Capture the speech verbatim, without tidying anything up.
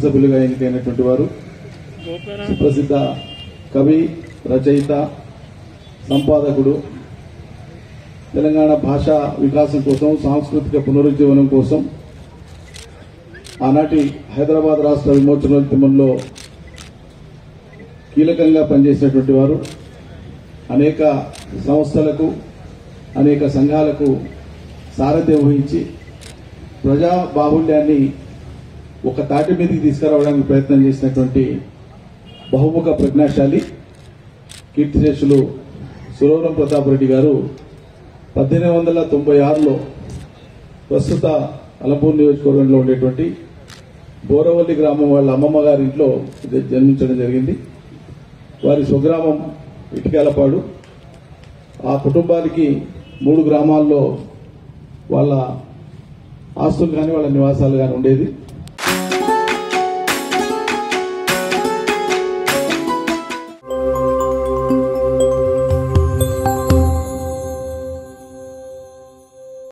శాసనసభ్యులుగా ఎన్నికైనటువంటి వారు సుప్రసిద్ధ కవి, రచయిత, సంపాదకుడు, తెలంగాణ భాషా వికాసం కోసం, సాంస్కృతిక పునరుజ్జీవనం కోసం ఆనాటి హైదరాబాద్ రాష్ట్ర విమోచనోద్యమంలో కీలకంగా పనిచేసినటువంటి వారు. అనేక సంస్థలకు, అనేక సంఘాలకు సారథ్యం వహించి ప్రజా బాహుళ్యాన్ని ఒక తాటి మీదకి తీసుకురావడానికి ప్రయత్నం చేసినటువంటి బహుముఖ ప్రజ్ఞాశాలి కీర్తిశేషులు సురవరం ప్రతాప్ రెడ్డి గారు పద్దెనిమిది వందల తొంభై ఆరులో ప్రస్తుత అలంపూర్ నియోజకవర్గంలో ఉండేటువంటి బోరవల్లి గ్రామం వాళ్ళ అమ్మమ్మ గారి ఇంట్లో జన్మించడం జరిగింది. వారి స్వగ్రామం ఇటికాలపాడు. ఆ కుటుంబానికి మూడు గ్రామాల్లో వాళ్ళ ఆస్తులు కానీ వాళ్ళ నివాసాలు కానీ ఉండేది.